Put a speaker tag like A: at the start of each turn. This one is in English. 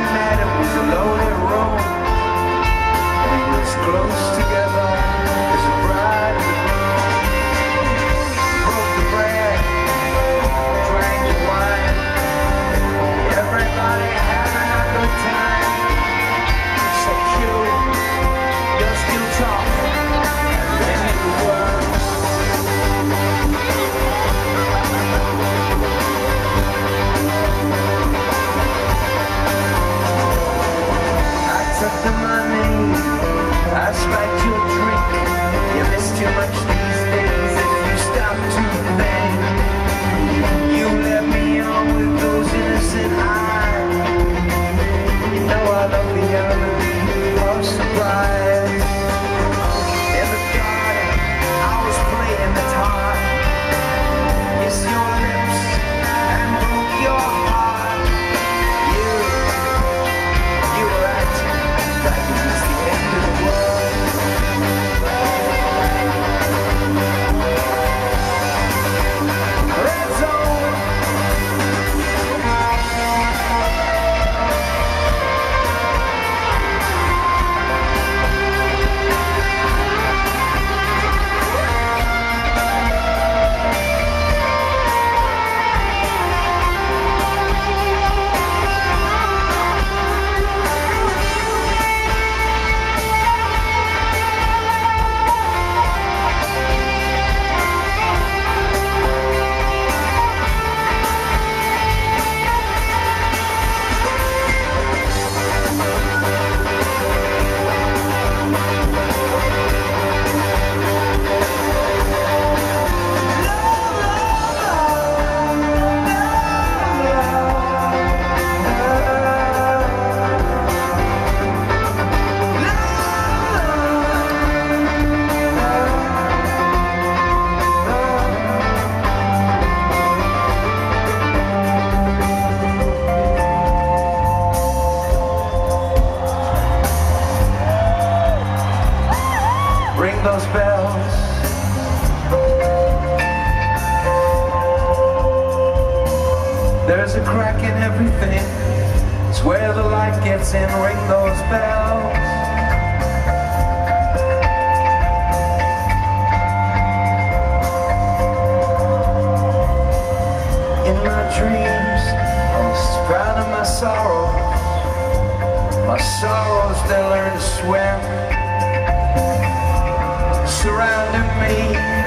A: met, it was a loaded room. We were as close together as a bride and a groom. Broke the bread, drank the wine. Everybody having a good time. So cute, you're still tough, and then you were. Took the money, I spiked your drink. You miss too much these days if you stop to think. You let me on with those innocent eyes. You know I love the element of surprise. In the garden, I was playing the guitar. Kissed your lips and broke your heart. You were acting like it was the end of the world. Red zone. Ring those bells. There's a crack in everything. It's where the light gets in. Ring those bells. In my dreams, I'm proud of my sorrows. My sorrows, they learn to swim. Surrounding me